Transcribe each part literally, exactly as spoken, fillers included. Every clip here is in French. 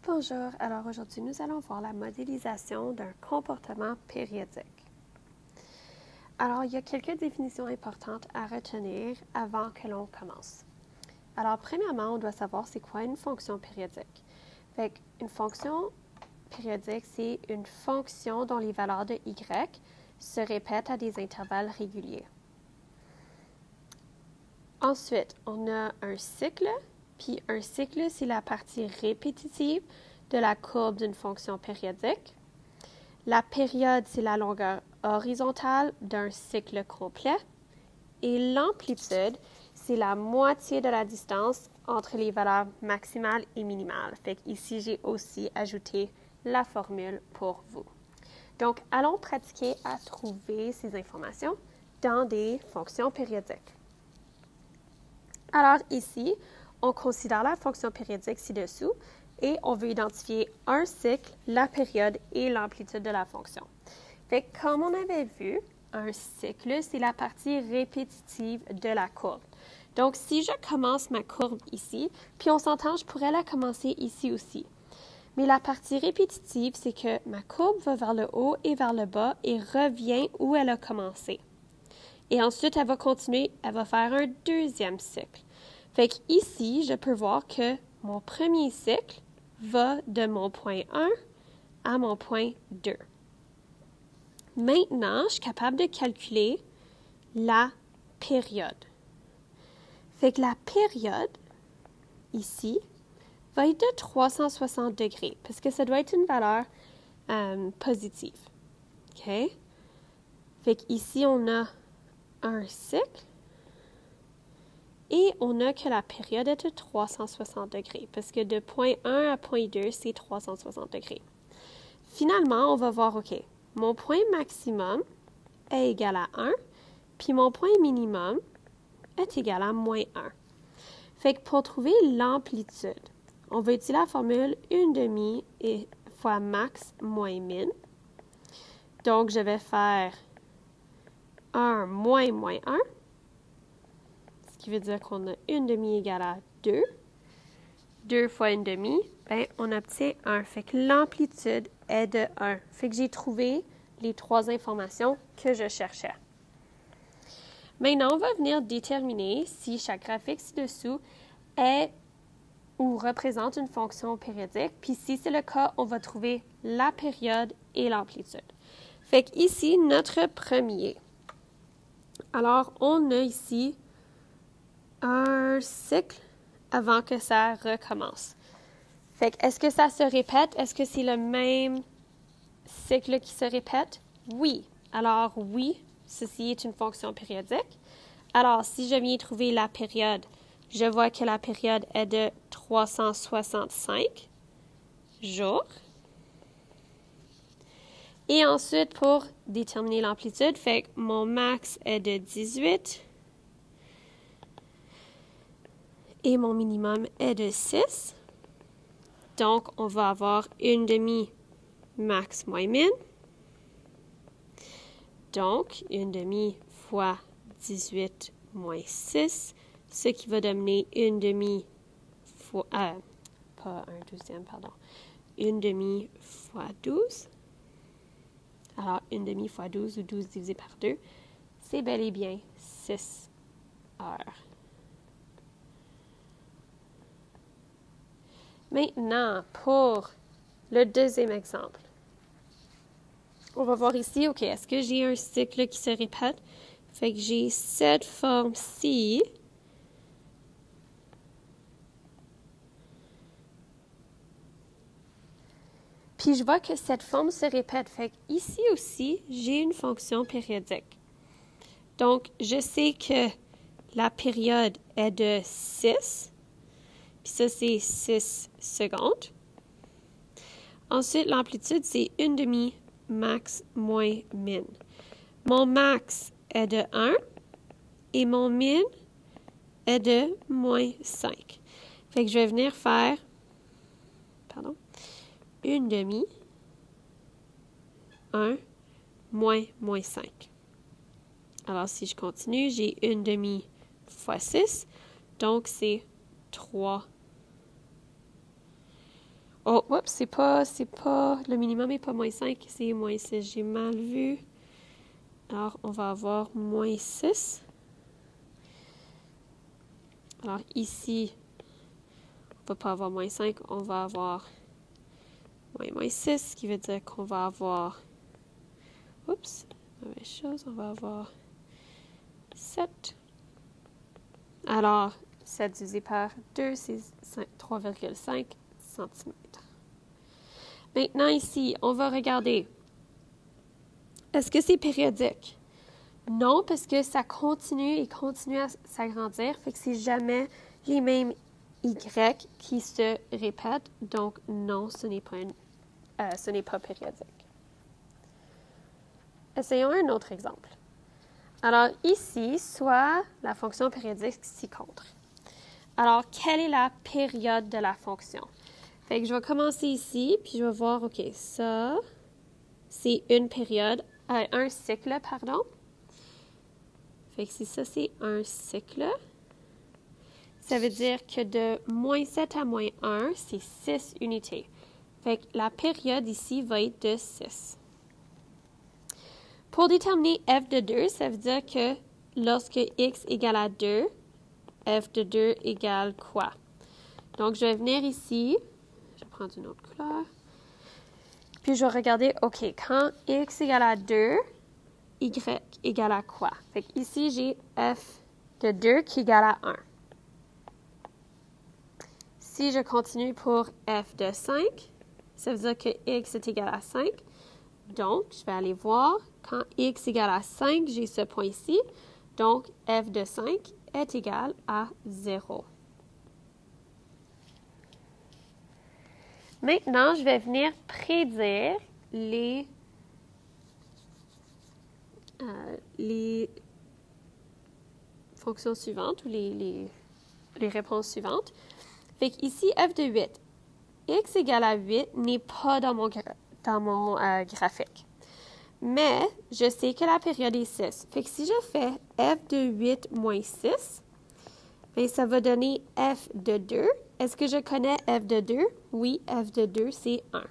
Bonjour, alors aujourd'hui nous allons voir la modélisation d'un comportement périodique. Alors il y a quelques définitions importantes à retenir avant que l'on commence. Alors premièrement, on doit savoir c'est quoi une fonction périodique. Fait qu'une fonction périodique, c'est une fonction dont les valeurs de y se répètent à des intervalles réguliers. Ensuite, on a un cycle. Puis un cycle, c'est la partie répétitive de la courbe d'une fonction périodique. La période, c'est la longueur horizontale d'un cycle complet. Et l'amplitude, c'est la moitié de la distance entre les valeurs maximales et minimales. Fait qu'ici, j'ai aussi ajouté la formule pour vous. Donc, allons pratiquer à trouver ces informations dans des fonctions périodiques. Alors ici, on considère la fonction périodique ci-dessous et on veut identifier un cycle, la période et l'amplitude de la fonction. Fait que comme on avait vu, un cycle, c'est la partie répétitive de la courbe. Donc, si je commence ma courbe ici, puis on s'entend, je pourrais la commencer ici aussi. Mais la partie répétitive, c'est que ma courbe va vers le haut et vers le bas et revient où elle a commencé. Et ensuite, elle va continuer, elle va faire un deuxième cycle. Fait qu'ici, je peux voir que mon premier cycle va de mon point un à mon point deux. Maintenant, je suis capable de calculer la période. Fait que la période, ici, va être de trois cent soixante degrés, parce que ça doit être une valeur euh, positive. OK? Fait qu'ici, on a un cycle. Et on a que la période est de trois cent soixante degrés, parce que de point un à point deux, c'est trois cent soixante degrés. Finalement, on va voir, OK, mon point maximum est égal à un, puis mon point minimum est égal à moins un. Fait que pour trouver l'amplitude, on va utiliser la formule une demi et fois max moins min. Donc, je vais faire un moins moins un. Ce qui veut dire qu'on a une demi égale à deux. deux fois une demi, bien, on obtient un. Fait que l'amplitude est de un. Fait que j'ai trouvé les trois informations que je cherchais. Maintenant, on va venir déterminer si chaque graphique ci-dessous est ou représente une fonction périodique. Puis si c'est le cas, on va trouver la période et l'amplitude. Fait qu'ici, notre premier. Alors, on a ici un cycle avant que ça recommence. Fait que, est-ce que ça se répète? Est-ce que c'est le même cycle qui se répète? Oui. Alors, oui, ceci est une fonction périodique. Alors, si je viens trouver la période, je vois que la période est de trois cent soixante-cinq jours. Et ensuite, pour déterminer l'amplitude, fait que mon max est de dix-huit. Et mon minimum est de six. Donc, on va avoir une demi max moins min. Donc, une demi fois dix-huit moins six, ce qui va donner une demi fois... Euh, pas un douzième, pardon. Une demi fois douze. Alors, une demi fois douze ou douze divisé par deux, c'est bel et bien six heures. Maintenant, pour le deuxième exemple, on va voir ici, OK, est-ce que j'ai un cycle qui se répète? Fait que j'ai cette forme-ci. Puis je vois que cette forme se répète. Fait qu'ici aussi, j'ai une fonction périodique. Donc, je sais que la période est de six. Puis ça, c'est six secondes. Ensuite, l'amplitude, c'est une demi max moins min. Mon max est de un et mon min est de moins cinq. Fait que je vais venir faire, pardon, une demi, un, moins, moins cinq. Alors, si je continue, j'ai une demi fois six, donc c'est trois Oh, oups, c'est pas, c'est pas, le minimum n'est pas moins cinq, c'est moins six. J'ai mal vu. Alors, on va avoir moins six. Alors, ici, on ne va pas avoir moins cinq, on va avoir moins, moins six, ce qui veut dire qu'on va avoir, oups, mauvaise chose, on va avoir sept. Alors, sept divisé par deux, c'est trois virgule cinq centimètres. Maintenant, ici, on va regarder. Est-ce que c'est périodique? Non, parce que ça continue et continue à s'agrandir, fait que c'est jamais les mêmes Y qui se répètent. Donc, non, ce n'est pas, une, euh, ce n'est pas périodique. Essayons un autre exemple. Alors, ici, soit la fonction périodique s'y contre. Alors, quelle est la période de la fonction? Fait que je vais commencer ici, puis je vais voir, OK, ça, c'est une période, euh, un cycle, pardon. Fait que si ça, c'est un cycle, ça veut dire que de moins sept à moins un, c'est six unités. Fait que la période ici va être de six. Pour déterminer f de deux, ça veut dire que lorsque x égale à deux, f de deux égale quoi? Donc, je vais venir ici, je vais prendre une autre couleur, puis je vais regarder, OK, quand x égale à deux, y égale à quoi? Fait que ici, j'ai f de deux qui égale à un. Si je continue pour f de cinq, ça veut dire que x est égal à cinq. Donc, je vais aller voir, quand x égale à cinq, j'ai ce point-ci. Donc, f de cinq est égal à zéro. Maintenant, je vais venir prédire les, euh, les fonctions suivantes ou les, les, les réponses suivantes. Fait qu'ici, f de huit, x égale à huit n'est pas dans mon, dans mon euh, graphique. Mais je sais que la période est six. Fait que si je fais f de huit moins six, bien, ça va donner f de deux. Est-ce que je connais f de deux? Oui, f de deux, c'est un.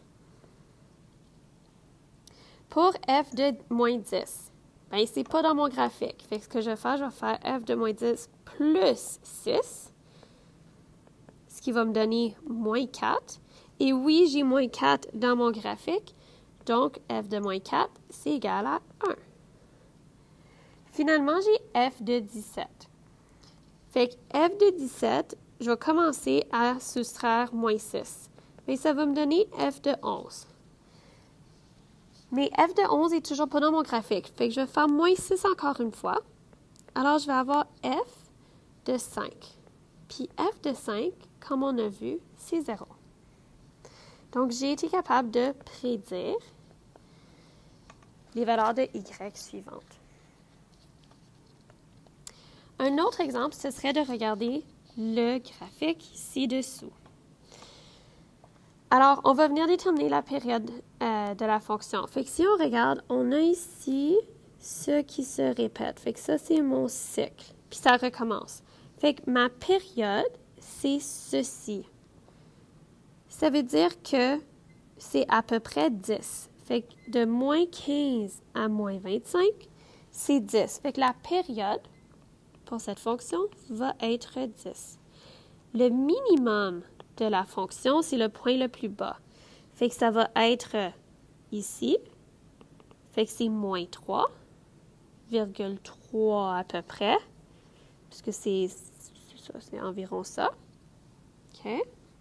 Pour f de moins dix, bien, c'est pas dans mon graphique. Fait que ce que je vais faire, je vais faire f de moins dix plus six, ce qui va me donner moins quatre. Et oui, j'ai moins quatre dans mon graphique. Donc, f de moins quatre, c'est égal à un. Finalement, j'ai f de dix-sept. Fait que f de dix-sept, je vais commencer à soustraire moins six. Mais ça va me donner f de onze. Mais f de onze est toujours pas dans mon graphique. Fait que je vais faire moins six encore une fois. Alors, je vais avoir f de cinq. Puis f de cinq, comme on a vu, c'est zéro. Donc, j'ai été capable de prédire les valeurs de y suivantes. Un autre exemple, ce serait de regarder le graphique ci-dessous. Alors, on va venir déterminer la période euh, de la fonction. Fait que si on regarde, on a ici ce qui se répète. Fait que ça, c'est mon cycle. Puis ça recommence. Fait que ma période, c'est ceci. Ça veut dire que c'est à peu près dix. Fait que de moins quinze à moins vingt-cinq, c'est dix. Fait que la période pour cette fonction va être dix. Le minimum de la fonction, c'est le point le plus bas. Fait que ça va être ici. Fait que c'est moins trois virgule trois à peu près. Puisque c'est ça, c'est environ ça. OK?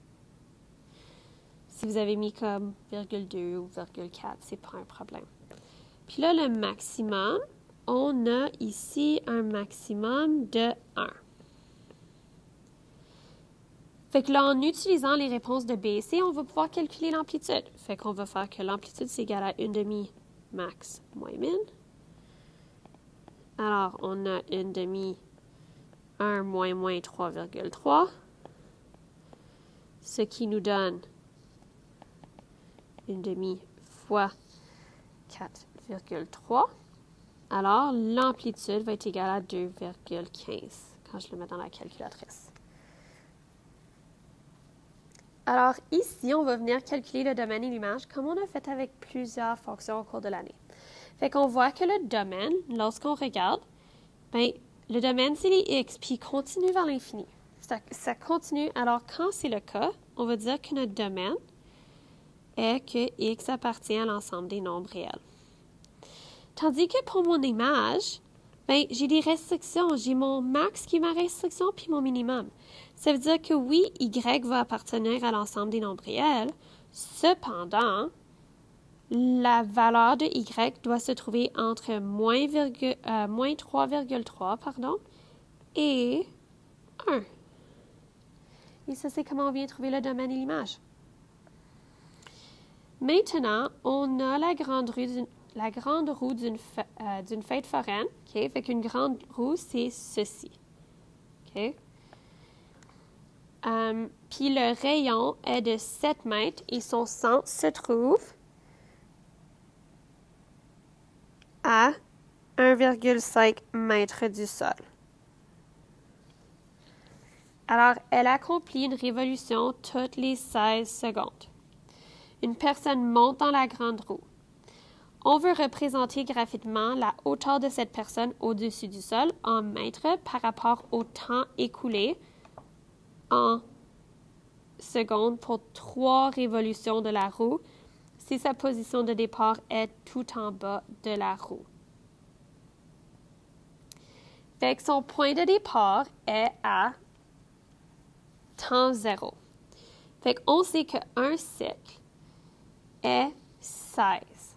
Si vous avez mis comme virgule deux ou virgule quatre, c'est pas un problème. Puis là, le maximum, on a ici un maximum de un. Fait que là, en utilisant les réponses de B et C, on va pouvoir calculer l'amplitude. Fait qu'on va faire que l'amplitude, c'est égal à une demi max moins min. Alors, on a une demi un moins moins trois virgule trois. Ce qui nous donne une demi fois quatre virgule trois. Alors, l'amplitude va être égale à deux virgule quinze quand je le mets dans la calculatrice. Alors ici, on va venir calculer le domaine et l'image comme on a fait avec plusieurs fonctions au cours de l'année. Fait qu'on voit que le domaine, lorsqu'on regarde, bien, le domaine, c'est les x, puis il continue vers l'infini. Ça, ça continue. Alors, quand c'est le cas, on va dire que notre domaine est que x appartient à l'ensemble des nombres réels. Tandis que pour mon image, bien, j'ai des restrictions. J'ai mon max qui est ma restriction, puis mon minimum. Ça veut dire que oui, y va appartenir à l'ensemble des nombres réels. Cependant, la valeur de y doit se trouver entre moins, euh, moins trois virgule trois pardon, et un. Et ça, c'est comment on vient trouver le domaine et l'image. Maintenant, on a la grande roue d'une, la grande roue d'une, euh, d'une fête foraine. Okay? Fait qu'une grande roue, c'est ceci. Okay? Um, Puis le rayon est de sept mètres et son centre se trouve à un virgule cinq mètres du sol. Alors, elle accomplit une révolution toutes les seize secondes. Une personne monte dans la grande roue. On veut représenter graphiquement la hauteur de cette personne au-dessus du sol en mètres par rapport au temps écoulé en secondes pour trois révolutions de la roue si sa position de départ est tout en bas de la roue. Fait que son point de départ est à temps zéro. Fait qu'on sait qu'un cycle est seize.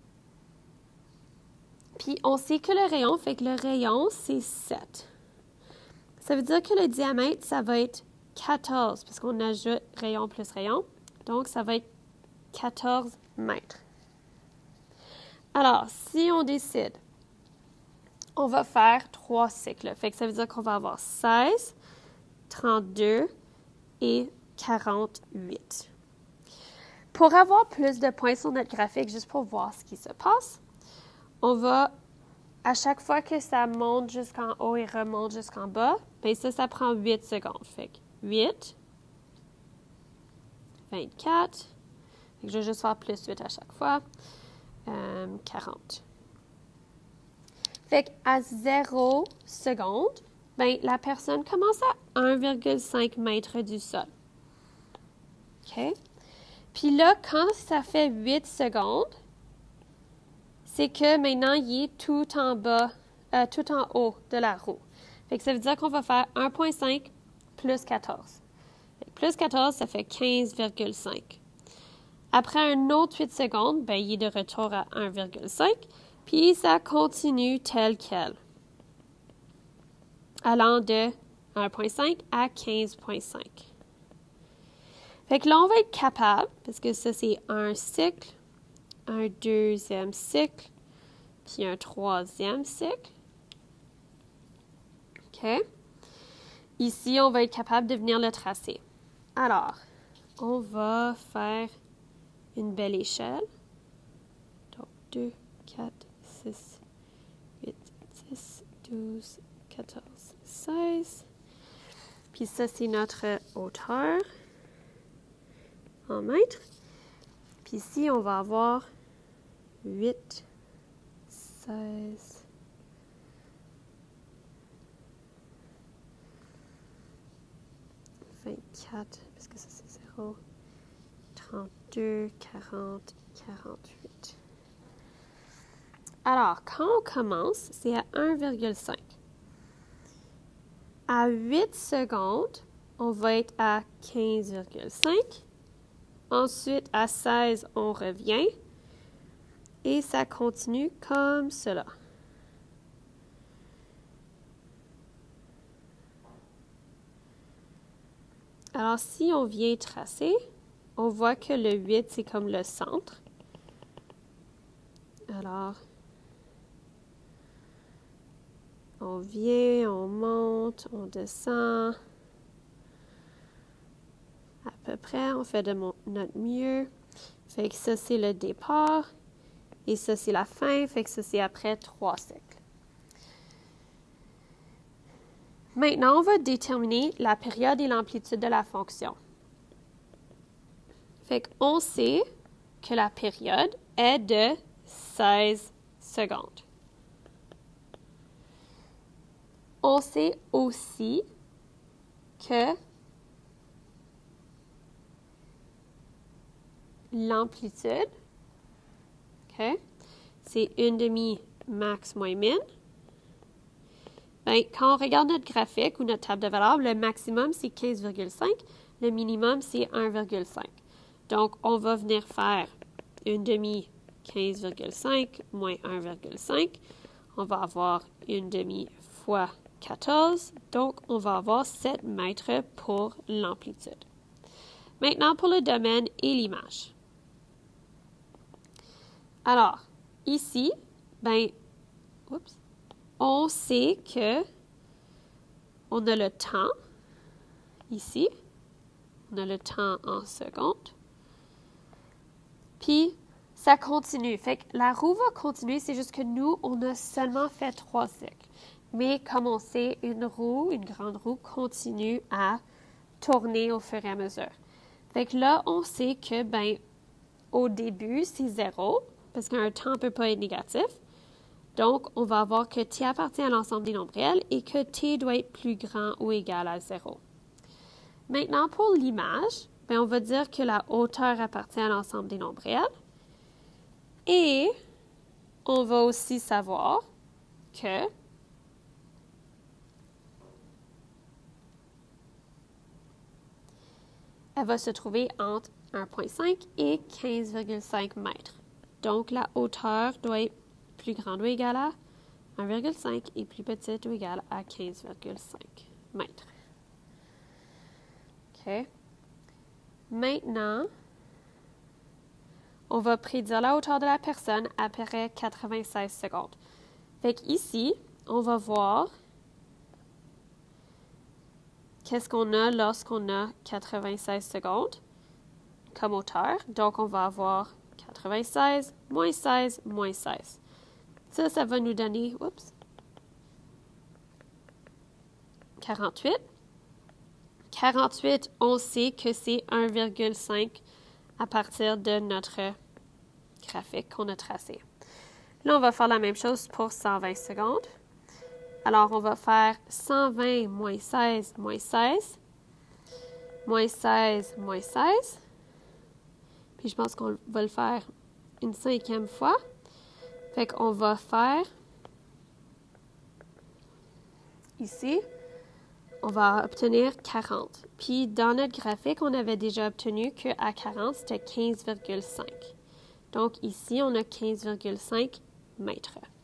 Puis on sait que le rayon, fait que le rayon, c'est sept. Ça veut dire que le diamètre, ça va être quatorze, parce qu'on ajoute rayon plus rayon. Donc, ça va être quatorze mètres. Alors, si on décide, on va faire trois cycles. Fait que ça veut dire qu'on va avoir seize, trente-deux et quarante-huit. Pour avoir plus de points sur notre graphique, juste pour voir ce qui se passe, on va, à chaque fois que ça monte jusqu'en haut et remonte jusqu'en bas, bien ça, ça prend huit secondes. Fait que huit, vingt-quatre, fait que je vais juste faire plus huit à chaque fois, euh, quarante. Fait qu'à zéro seconde, bien, la personne commence à un virgule cinq mètres du sol. OK? Puis là, quand ça fait huit secondes, c'est que maintenant, il est tout en bas, euh, tout en haut de la roue. Fait que ça veut dire qu'on va faire un virgule cinq plus quatorze. Fait que plus quatorze, ça fait quinze virgule cinq. Après un autre huit secondes, ben, il est de retour à un virgule cinq, puis ça continue tel quel, allant de un virgule cinq à quinze virgule cinq. Fait que là, on va être capable, parce que ça, c'est un cycle, un deuxième cycle, puis un troisième cycle. OK? Ici, on va être capable de venir le tracer. Alors, on va faire une belle échelle. Donc, deux, quatre, six, huit, dix, douze, quatorze, seize. Puis ça, c'est notre hauteur en mètres. Puis ici, on va avoir huit, seize, vingt-quatre, parce que ça c'est zéro, trente-deux, quarante, quarante-huit. Alors, quand on commence, c'est à un virgule cinq. À huit secondes, on va être à quinze virgule cinq. Ensuite, à seize, on revient. Et ça continue comme cela. Alors, si on vient tracer, on voit que le huit, c'est comme le centre. Alors, on vient, on monte, on descend. À peu près, on fait de mon, notre mieux. Fait que ça, c'est le départ. Et ça, c'est la fin. Fait que ça, c'est après trois cycles. Maintenant, on va déterminer la période et l'amplitude de la fonction. Fait qu'on sait que la période est de seize secondes. On sait aussi que l'amplitude, okay, c'est une demi max moins min. Ben, quand on regarde notre graphique ou notre table de valeurs, le maximum, c'est quinze virgule cinq. Le minimum, c'est un virgule cinq. Donc, on va venir faire une demi quinze virgule cinq moins un virgule cinq. On va avoir une demi fois quatorze. Donc, on va avoir sept mètres pour l'amplitude. Maintenant, pour le domaine et l'image. Alors, ici, ben, oups, on sait que on a le temps, ici, on a le temps en secondes, puis ça continue. Fait que la roue va continuer, c'est juste que nous, on a seulement fait trois cycles. Mais comme on sait, une roue, une grande roue, continue à tourner au fur et à mesure. Fait que là, on sait que, ben, au début, c'est zéro, parce qu'un temps ne peut pas être négatif. Donc, on va avoir que t appartient à l'ensemble des nombres réels et que t doit être plus grand ou égal à zéro. Maintenant, pour l'image, ben, on va dire que la hauteur appartient à l'ensemble des nombres réels. Et on va aussi savoir que elle va se trouver entre un virgule cinq et quinze virgule cinq mètres. Donc, la hauteur doit être plus grande ou égale à un virgule cinq et plus petite ou égale à quinze virgule cinq mètres. OK. Maintenant, on va prédire la hauteur de la personne après quatre-vingt-seize secondes. Fait qu'ici, on va voir qu'est-ce qu'on a lorsqu'on a quatre-vingt-seize secondes comme hauteur. Donc, on va avoir quatre-vingt-seize, moins seize, moins seize. Ça, ça va nous donner, oups, quarante-huit. quarante-huit, on sait que c'est un virgule cinq à partir de notre graphique qu'on a tracé. Là, on va faire la même chose pour cent vingt secondes. Alors, on va faire cent vingt moins seize moins seize, moins seize moins seize. Puis, je pense qu'on va le faire une cinquième fois. Fait qu'on va faire ici, on va obtenir quarante. Puis, dans notre graphique, on avait déjà obtenu qu'à quarante, c'était quinze virgule cinq. Donc, ici, on a quinze virgule cinq mètres.